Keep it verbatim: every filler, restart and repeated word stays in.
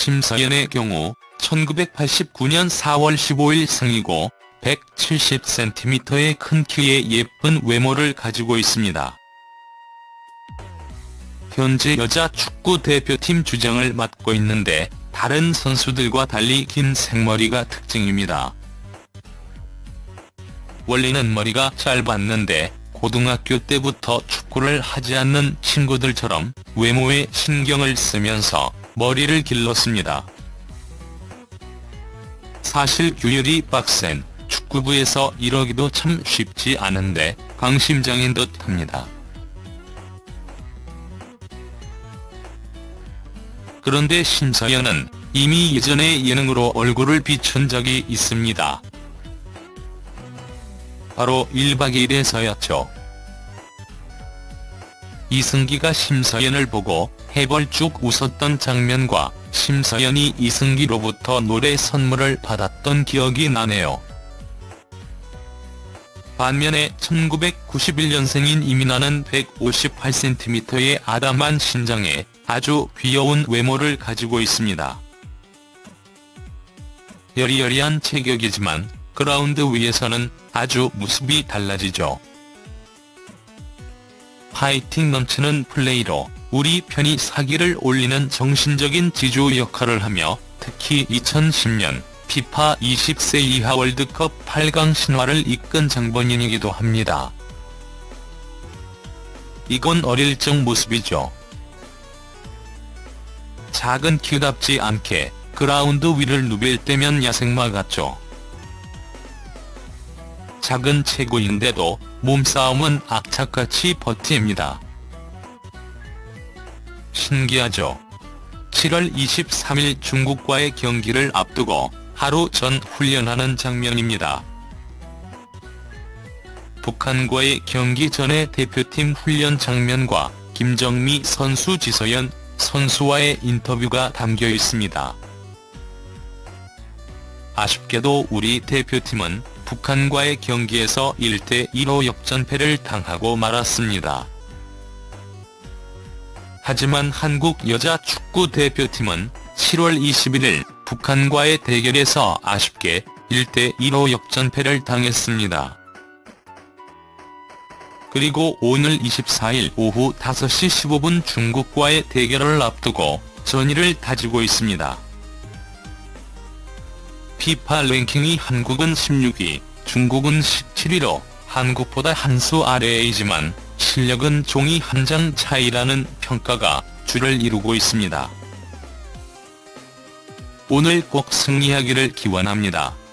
심서연의 경우 천구백팔십구 년 사월 십오일 생이고 백칠십 센티미터의 큰 키에 예쁜 외모를 가지고 있습니다. 현재 여자 축구 대표팀 주장을 맡고 있는데 다른 선수들과 달리 긴 생머리가 특징입니다. 원래는 머리가 짧았는데 고등학교 때부터 축구를 하지 않는 친구들처럼 외모에 신경을 쓰면서 머리를 길렀습니다. 사실 규율이 빡센 축구부에서 이러기도 참 쉽지 않은데 강심장인 듯합니다. 그런데 심서연은 이미 예전에 예능으로 얼굴을 비춘 적이 있습니다. 바로 일박 이일에서였죠. 이승기가 심서연을 보고 해벌쭉 웃었던 장면과 심서연이 이승기로부터 노래 선물을 받았던 기억이 나네요. 반면에 천구백구십일 년생인 이민아는 백오십팔 센티미터의 아담한 신장에 아주 귀여운 외모를 가지고 있습니다. 여리여리한 체격이지만 그라운드 위에서는 아주 모습이 달라지죠. 파이팅 넘치는 플레이로 우리 편이 사기를 올리는 정신적인 지주 역할을 하며 특히 이천십 년 피파 이십 세 이하 월드컵 팔 강 신화를 이끈 장본인이기도 합니다. 이건 어릴 적 모습이죠. 작은 키답지 않게 그라운드 위를 누빌 때면 야생마 같죠. 작은 체구인데도 몸싸움은 악착같이 버팁니다. 신기하죠. 칠월 이십삼일 중국과의 경기를 앞두고 하루 전 훈련하는 장면입니다. 북한과의 경기 전의 대표팀 훈련 장면과 김정미 선수 지서연 선수와의 인터뷰가 담겨 있습니다. 아쉽게도 우리 대표팀은 북한과의 경기에서 일 대 일로 역전패를 당하고 말았습니다. 하지만 한국 여자 축구 대표팀은 칠월 이십일일 북한과의 대결에서 아쉽게 일 대 이로 역전패를 당했습니다. 그리고 오늘 이십사일 오후 다섯 시 십오 분 중국과의 대결을 앞두고 전의를 다지고 있습니다. 피파 랭킹이 한국은 십육 위, 중국은 십칠 위로 한국보다 한 수 아래이지만 실력은 종이 한 장 차이라는 평가가 주를 이루고 있습니다. 오늘 꼭 승리하기를 기원합니다.